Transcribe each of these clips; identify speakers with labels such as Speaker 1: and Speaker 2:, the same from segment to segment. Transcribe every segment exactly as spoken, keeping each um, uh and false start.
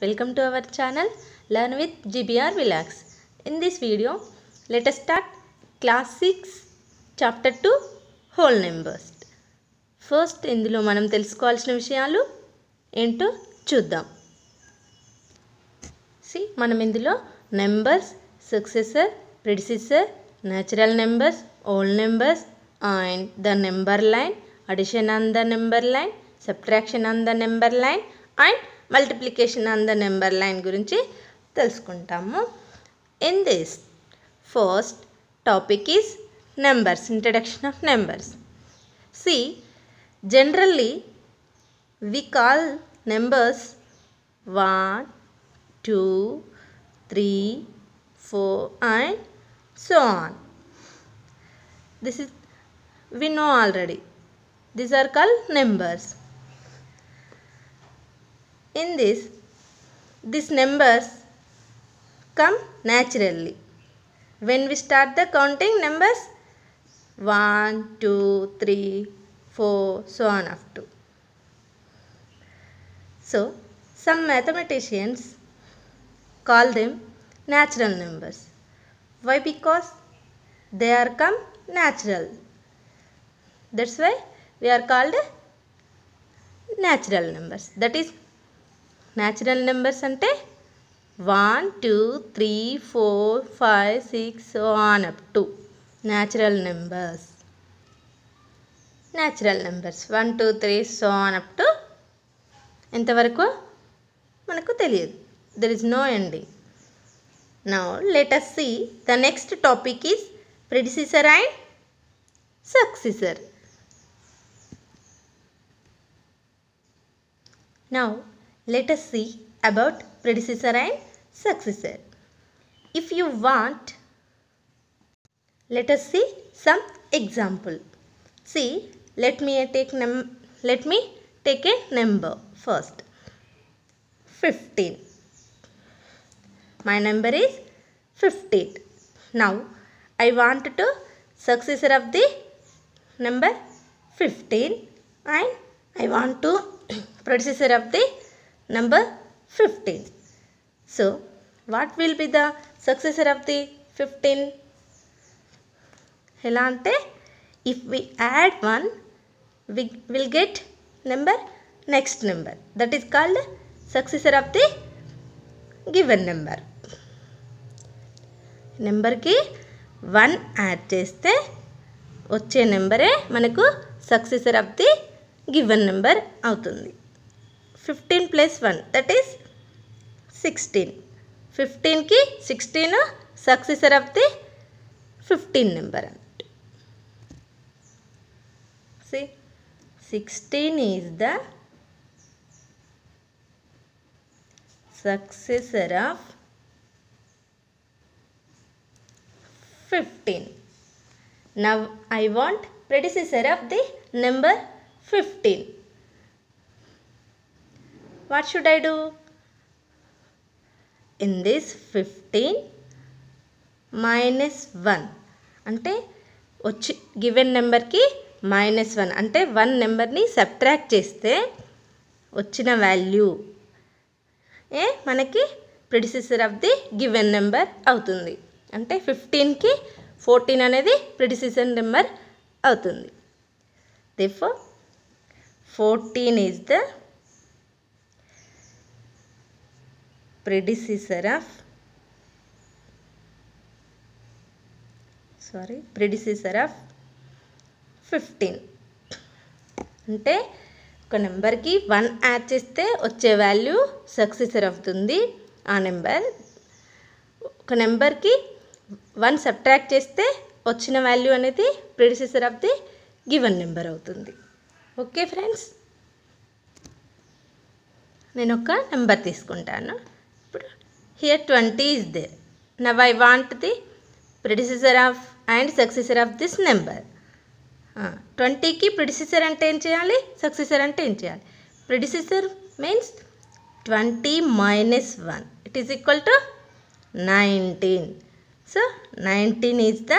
Speaker 1: welcome to our channel Learn with G B R Relax. In this video, let us start class six chapter two whole numbers. First, ఇందులో మనం తెలుసుకోవాల్సిన విషయాలు ఏంటో చూద్దాం. See, మనం ఇందులో numbers, successor, predecessor, natural numbers, whole numbers and the number line, addition on the number line, subtraction on the number line and multiplication on the number line గురించి తెలుసుకుంటాము. In this first topic is numbers, introduction of numbers. See, generally we call numbers one, two, three, four and so on. This is we know already. These are called numbers. In this, these numbers come naturally. When we start the counting numbers one, two, three, four, so on up to. So, some mathematicians call them natural numbers. Why? Because they are come natural. That's why we are called natural numbers. That is, natural numbers ante one, two, three, four, five, six, so on up to. Natural numbers. Natural numbers one, two, three, so on up to. ఎంతవరకు మనకు తెలియదు. There is no ending. Now let us see the next topic is predecessor and successor. Now let us see about predecessor and successor. If you want, let us see some example. See, let me take num let me take a number first. fifteen. My number is fifteen. Now I want to successor of the number fifteen and I want to predecessor of the number fifteen. So what will be the successor of the fifteen? ఎలా అంటే if we add one, we will get number next number. That is called successor of the given number. నెంబర్కి one add చేస్తే వచ్చే నెంబరే మనకు successor of the given number అవుతుంది. Fifteen plus one that is sixteen. ఫిఫ్టీన్కి sixteen successor of the fifteen number అన్నట్టు. సి sixteen is the successor of fifteen. Now I want predecessor of the number fifteen. What should I do? In this fifteen minus one అంటే వచ్చి given నెంబర్కి minus one అంటే one నెంబర్ని subtract చేస్తే వచ్చిన value ఏ మనకి predecessor of the given number అవుతుంది. అంటే ఫిఫ్టీన్కి ఫోర్టీన్ అనేది ప్రెడిసెసర్ నెంబర్ అవుతుంది. Therefore fourteen is the predecessor of sorry predecessor of fifteen. అంటే ఒక నెంబర్కి వన్ యాడ్ చేస్తే వచ్చే వాల్యూ సక్సెసర్ అవుతుంది ఆ నెంబర్. ఒక నెంబర్కి వన్ సబ్ట్రాక్ట్ చేస్తే వచ్చిన వాల్యూ అనేది predecessor of the given number అవుతుంది. ఓకే ఫ్రెండ్స్, నేను ఒక నెంబర్ తీసుకుంటాను. ఇప్పుడు here twenty is there. Now I want the predecessor of and successor of this number. ట్వంటీకి ప్రెడిసెసర్ అంటే ఏం చేయాలి, సక్సెసర్ అంటే ఏం చేయాలి? Predecessor means twenty minus one it is equal to nineteen. So nineteen is the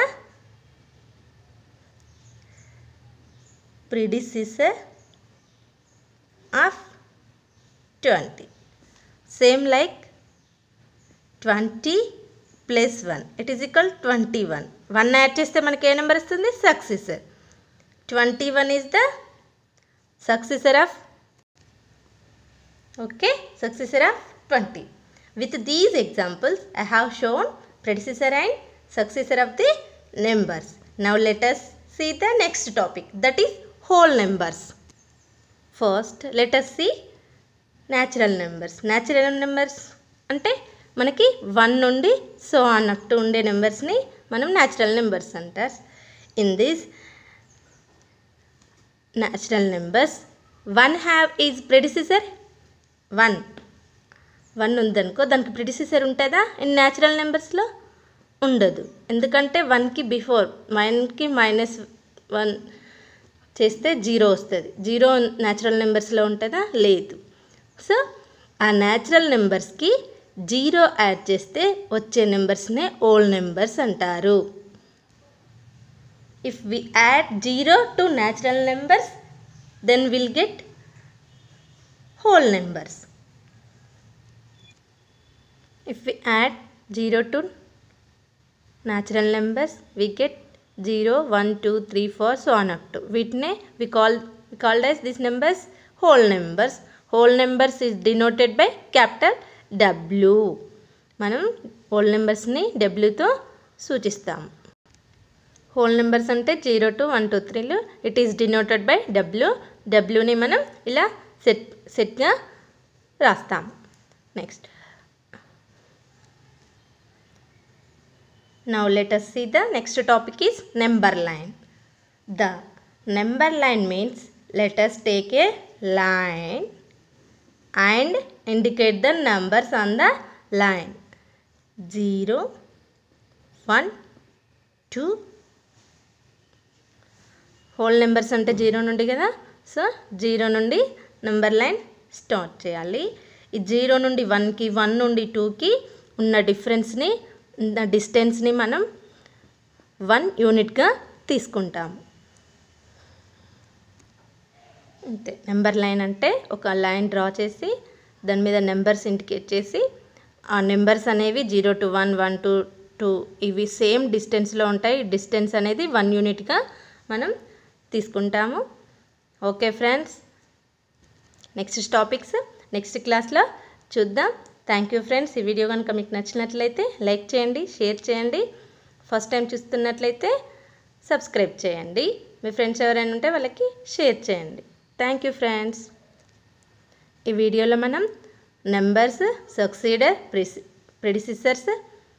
Speaker 1: predecessor of twenty. Same like twenty plus one it is equal twenty one one add చేస్తే మనకి ఏ number వస్తుంది successor twenty one is the successor of okay successor of twenty. With these examples, I have shown predecessor and successor of the numbers. Now let us see the next topic, that is whole numbers. First, let us see natural numbers. Natural numbers అంటే మనకి one నుండి so on up to ఉండే నెంబర్స్ని మనం natural numbers అంటారు. In this natural numbers one have is predecessor one one ఉందనుకో దానికి predecessor ఉంటుందా ఇన్ న్యాచురల్ నెంబర్స్లో ఉండదు. ఎందుకంటే వన్కి బిఫోర్ వన్కి మైనస్ వన్ చేస్తే జీరో వస్తుంది. జీరో న్యాచురల్ నెంబర్స్లో ఉంటుందా లేదు. సో ఆ న్యాచురల్ నెంబర్స్కి జీరో యాడ్ చేస్తే వచ్చే నెంబర్స్నే ఓల్ నెంబర్స్ అంటారు. If we add zero to natural numbers then will get whole numbers. If we add zero to natural numbers we get zero, one, two, three, four so on up to వీటినే we call we called as these numbers whole numbers. Whole numbers is denoted by capital W. మనం whole numbers ని W తో సూచిస్తాం. whole numbers అంటే zero to one two త్రీలు it is denoted by W. Wని మనం ఇలా సెట్ సెట్గా రాస్తాం. Next now let us see the next topic is number line. The number line means let us take a line and indicate the numbers on the line. zero, one, two. whole numbers అంటే zero నుండి కదా, so zero నుండి number line start చేయాలి. ఈ zero నుండి వన్కి one నుండి టూకి ఉన్న డిఫరెన్స్ని ఉన్న డిస్టెన్స్ని మనం వన్ యూనిట్గా తీసుకుంటాం. అంతే నెంబర్ లైన్ అంటే ఒక లైన్ డ్రా చేసి దాని మీద నెంబర్స్ ఇండికేట్ చేసి ఆ నెంబర్స్ అనేవి zero to one one to two ఇవి సేమ్ డిస్టెన్స్లో ఉంటాయి. డిస్టెన్స్ అనేది వన్ యూనిట్గా మనం తీసుకుంటాము. Okay friends, next topics next క్లాస్లో చూద్దాం. Thank you friends. ఈ వీడియో కనుక మీకు నచ్చినట్లయితే లైక్ చేయండి, షేర్ చేయండి. ఫస్ట్ టైం చూస్తున్నట్లయితే సబ్స్క్రైబ్ చేయండి. మీ ఫ్రెండ్స్ ఎవరైనా ఉంటే వాళ్ళకి షేర్ చేయండి. Thank you friends. ఈ వీడియోలో మనం numbers, successor, predecessors,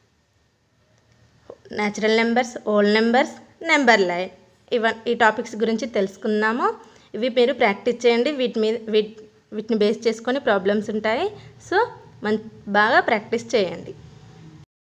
Speaker 1: natural numbers, whole numbers, number line ఇవ ఈ టాపిక్స్ గురించి తెలుసుకుందాము. ఇవి మీరు ప్రాక్టీస్ చేయండి. వీటి మీద వీటి వీటిని బేస్ చేసుకొని ప్రాబ్లమ్స్ ఉంటాయి. సో మన్ బాగా ప్రాక్టీస్ చేయండి.